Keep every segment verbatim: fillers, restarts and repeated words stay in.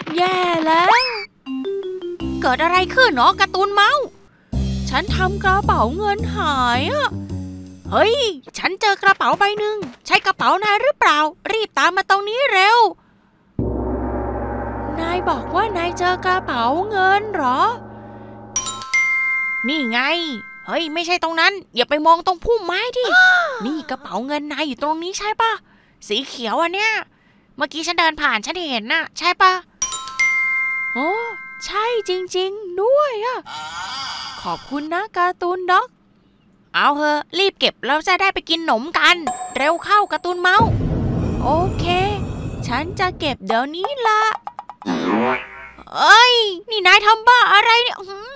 แย่แล้วเกิดอะไรขึ้นเนาะการ์ตูนเมาส์ฉันทำกระเป๋าเงินหายอะเฮ้ยฉันเจอกระเป๋าใบหนึ่งใช่กระเป๋านายหรือเปล่ารีบตามมาตรงนี้เร็วนายบอกว่านายเจอกระเป๋าเงินเหรอนี่ไงเฮ้ยไม่ใช่ตรงนั้นอย่าไปมองตรงพุ่มไม้ดิ นี่กระเป๋าเงินนายอยู่ตรงนี้ใช่ปะสีเขียวอ่ะเนี่ยเมื่อกี้ฉันเดินผ่านฉันเห็นน่ะใช่ปะโอ้ใช่จริงๆด้วยอ่ะขอบคุณนะการ์ตูนด็อกเอาเถอะรีบเก็บแล้วจะได้ไปกินหนมกันเร็วเข้าการ์ตูนเมาส์โอเคฉันจะเก็บเดี๋ยวนี้ละเอ้ยนี่นายทำบ้าอะไรเนี่ย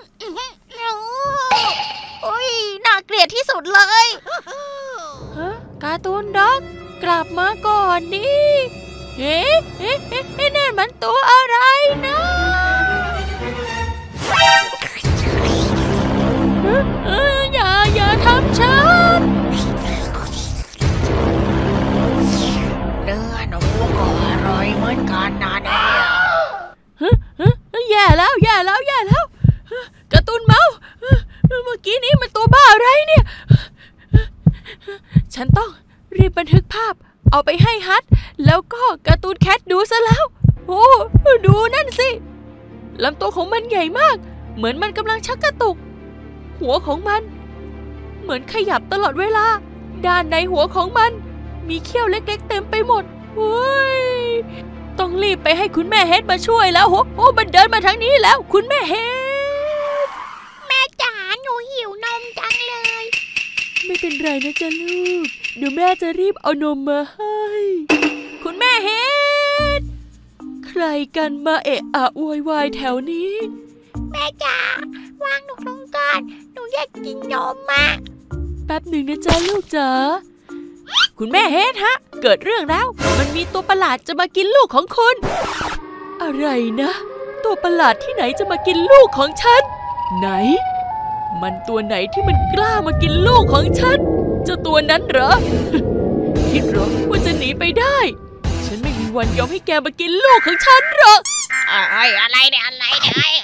โอ้ยน่าเกลียดที่สุดเลยฮะการ์ตูนด็อกกลับมาก่อนดิเฮ้เฮ้เฮ้นั่นมันตัวอะไรนะเอออย่าอย่าทำฉันเนื้อหนูก็อร่อยเหมือนกันนะเนี่ยแย่แล้วแย่แล้วแย่แล้วการ์ตูนเมาส์เมื่อกี้นี้มันตัวบ้าอะไรเนี่ยฉันต้องรีบบันทึกภาพเอาไปให้ฮัทแล้วก็การ์ตูนแคทดูซะแล้วโอ้ดูนั่นสิลำตัวของมันใหญ่มากเหมือนมันกำลังชักกระตุกหัวของมันเหมือนขยับตลอดเวลาด้านในหัวของมันมีเขี้ยวเล็กๆเต็มไปหมดโอ้ยต้องรีบไปให้คุณแม่เฮดมาช่วยแล้วโอ้โหมันเดินมาทางนี้แล้วคุณแม่เฮดแม่จ๋าหนูหิวนมจังเลยไม่เป็นไรนะจ๊ะลูกเดี๋ยวแม่จะรีบเอานมมาให้คุณแม่เฮดใครกันมาเอะอะโวยวายแถวนี้แม่จ๋าวางหนูลงก่อนหนูอยากกินนมมาแป๊บหนึ่งนะจ๊ะลูกจ๋าคุณแม่เฮดฮะเกิดเรื่องแล้วมันมีตัวประหลาดจะมากินลูกของคุณอะไรนะตัวประหลาดที่ไหนจะมากินลูกของฉันไหนมันตัวไหนที่มันกล้ามากินลูกของฉันเจ้าตัวนั้นเหรอคิดเหรอว่าจะหนีไปได้ฉันไม่มีวันยอมให้แกมากินลูกของฉันหรอกไอ้อะไรเนี่ยอะไรเนี่ยไอ้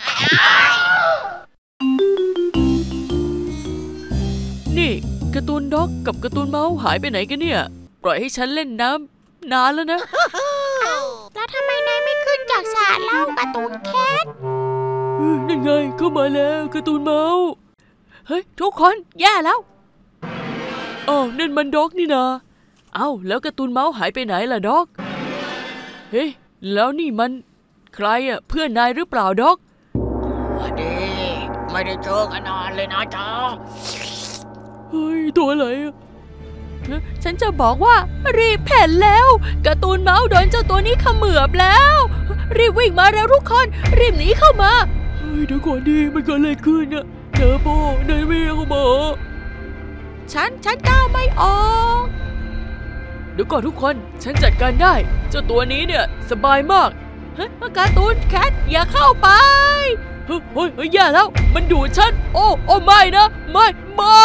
นี่การ์ตูนด็อกกับการ์ตูนเมาส์หายไปไหนกันเนี่ยปล่อยให้ฉันเล่นน้ำนานแล้วนะแล้วทำไมนายไม่ขึ้นจากสระเล่าการ์ตูนแคทนั่นไงเข้ามาแล้วการ์ตูนเมาส์เฮ้ยทุกคนแย่แล้วอ๋อนั่นมันด็อกนี่นะเอ้าแล้วการ์ตูนเมาส์หายไปไหนล่ะด็อกเฮ้ยแล้วนี่มันใครอ่ะเพื่อนนายหรือเปล่าด็อกสวัสดีไม่ได้เจอกันนานเลยนะจ๊ะเฮ้ยตัวอะไรอ่ะฉันจะบอกว่ารีบแผ่นแล้วการ์ตูนเมาส์โดนเจ้าตัวนี้เขมือบแล้วรีบวิ่งมาแล้วทุกคนรีบหนีเข้ามาเฮ้ยเดี๋ยวก่อนดีมันเกิดอะไรขึ้นอ่ะเนอโบนายวิ่งเข้ามาฉันฉันก้าวไม่ออกเดี๋ยวก่อนทุกคนฉันจัดการได้เจ้าตัวนี้เนี่ยสบายมากเฮ้ยการ์ตูนแคทอย่าเข้าไปเฮ้ยเฮ้ยแย่แล้วมันดูดฉันโอ้โอ้ไม่นะไม่ไม่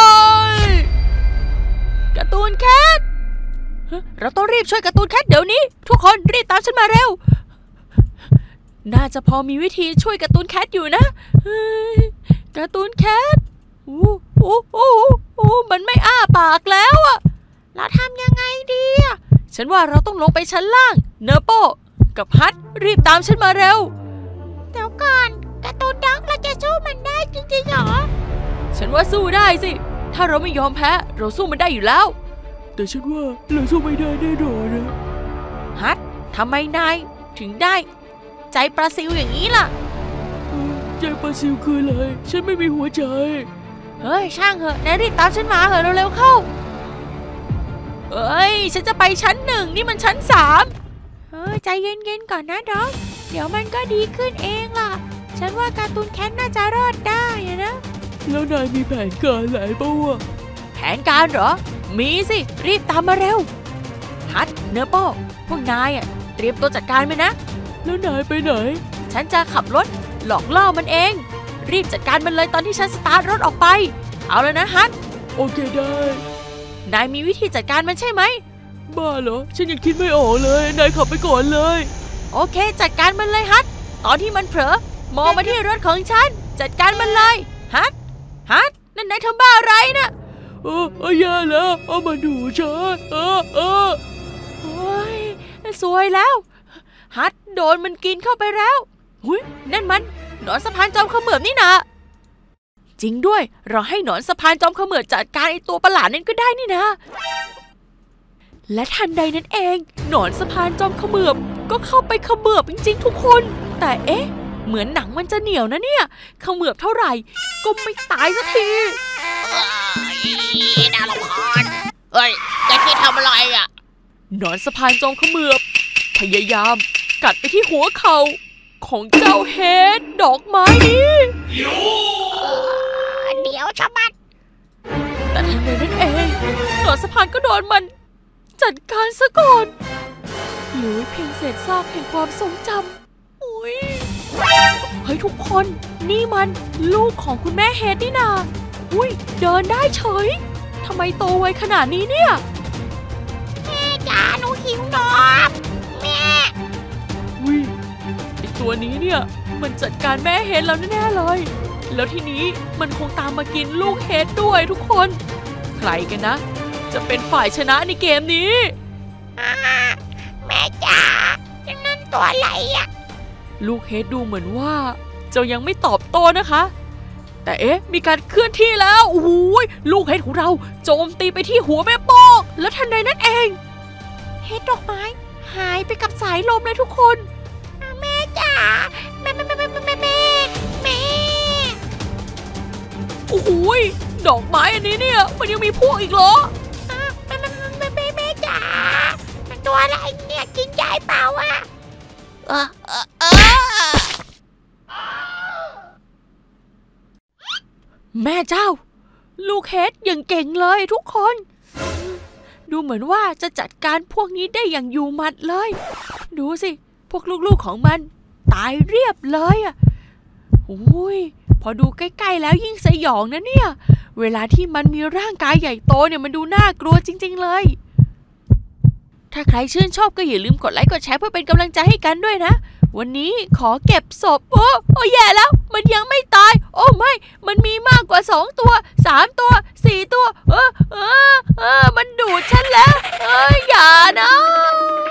การ์ตูนแคทเราต้องรีบช่วยการ์ตูนแคทเดี๋ยวนี้ทุกคนรีบตามฉันมาเร็วน่าจะพอมีวิธีช่วยการ์ตูนแคทอยู่นะการ์ตูนแคทโอ้โอ้โอ้โอ้มันไม่อ้าปากแล้วอะเราทำยังไงดีอะฉันว่าเราต้องลงไปชั้นล่างเนอโปกับฮัทรีบตามฉันมาเร็วเดี๋ยวก่อนการ์ตูนด็อกเราจะสู้มันได้จริงๆเหรอฉันว่าสู้ได้สิถ้าเราไม่ยอมแพ้เราสู้มันได้อยู่แล้วแต่ฉันว่าเราสู้ไม่ได้แน่นอนนะฮัททำไมนายถึงได้ใจปลาซิลอย่างนี้ล่ะใจปลาซิลคืออะไรฉันไม่มีหัวใจเฮ้ยช่างเหอะนายรีบตามฉันมาเหอะเร็วๆเข้าเอ้ยฉันจะไปชั้นหนึ่งนี่มันชั้นสามเฮ้ยใจเย็นๆก่อนนะด็อกเดี๋ยวมันก็ดีขึ้นเองล่ะฉันว่าการ์ตูนแคทน่าจะรอดได้นะแล้วนายมีแผนการอะไรบ้างวะแผนการเหรอมีสิรีบตามมาเร็วฮัทเนอโปพวกนายอ่ะเตรียมตัวจัดการไหมนะแล้วนายไปไหนฉันจะขับรถหลอกล่อมันเองรีบจัดการมันเลยตอนที่ฉันสตาร์ทรถออกไปเอาแล้วนะฮัทโอเคได้นายมีวิธีจัดการมันใช่ไหมบ้าเหรอฉันยังคิดไม่ออกเลยนายขับไปก่อนเลยโอเคจัดการมันเลยฮัทตอนที่มันเผลอมองมาที่รถของฉันจัดการมันเลยฮัทฮัทนั่นนายทำบ้าอะไรนะเออเออแย่แล้วเอามาดูฉันเออเออโอ้ยสวยแล้วฮัทโดนมันกินเข้าไปแล้วหุ้ยนั่นมันหนอนสะพานจอมเขมือบนี่นะจริงด้วยเราให้หนอนสะพานจอมเขมือบจัดการไอตัวประหลาดนั้นก็ได้นี่นะและทันใดนั้นเองหนอนสะพานจอมเขมือบก็เข้าไปเขมือบจริงๆทุกคนแต่เอ๊ะเหมือนหนังมันจะเหนียวนะเนี่ยเขมือบเท่าไหร่ก็ไม่ตายสักทีน่ารำคาญเฮ้ยแกคิดทำอะไรอ่ะหนอนสะพานจอมเขมือบพยายามกัดไปที่หัวเข่าของเจ้าเฮดดอกไม้นี้เดี๋ยวชะมัดแต่ทันใดนั้นเองหนอนสะพานก็โดนมันจัดการซะก่อนเหลือเพียงเศษซากแห่งความทรงจำอุ้ยเฮ้ยทุกคนนี่มันลูกของคุณแม่เฮดนี่นาอุ้ยเดินได้เฉยทำไมโตไวขนาดนี้เนี่ยแม่จ๋าหนูหิวนมแม่อุ้ยไอตัวนี้เนี่ยมันจัดการแม่เฮดแล้วแน่ๆเลยแล้วทีนี้มันคงตามมากินลูกเฮดด้วยทุกคนใครกันนะจะเป็นฝ่ายชนะในเกมนี้แม่จ๋านั่นตัวอะไรอะลูกเฮดดูเหมือนว่าจะยังไม่ตอบโต้นะคะแต่เอ๊ะมีการเคลื่อนที่แล้วโอ้โหลูกเฮดของเราโจมตีไปที่หัวแม่โป้งและทันใดนั้นเองเฮดดอกไม้หายไปกับสายลมเลยทุกคนแม่จ๋าแม่แม่แม่แม่แม่แม่แม่โอ้โหดอกไม้อันนี้เนี่ยมันยังมีพวกอีกเหรอแม่แม่แม่แม่แม่จ๋าตัวอะไรเนี่ยกินใหญ่เปล่าอะเออเออเออแม่เจ้าลูกเฮดอย่างเก่งเลยทุกคนดูเหมือนว่าจะจัดการพวกนี้ได้อย่างอยู่หมัดเลยดูสิพวกลูกๆของมันตายเรียบเลยอ่ะโอ้ยพอดูใกล้ๆแล้วยิ่งสยองนะเนี่ยเวลาที่มันมีร่างกายใหญ่โตเนี่ยมันดูน่ากลัวจริงๆเลยถ้าใครชื่นชอบก็อย่าลืมกดไลค์กดแชร์เพื่อเป็นกำลังใจให้กันด้วยนะวันนี้ขอเก็บศพโอ้โอ้แย่แล้วมันยังไม่ตายโอ้ไม่มันมีมากกว่าสองตัวสามตัวสี่ตัวเออเออเออมันดูดฉันแล้วเอออย่านะ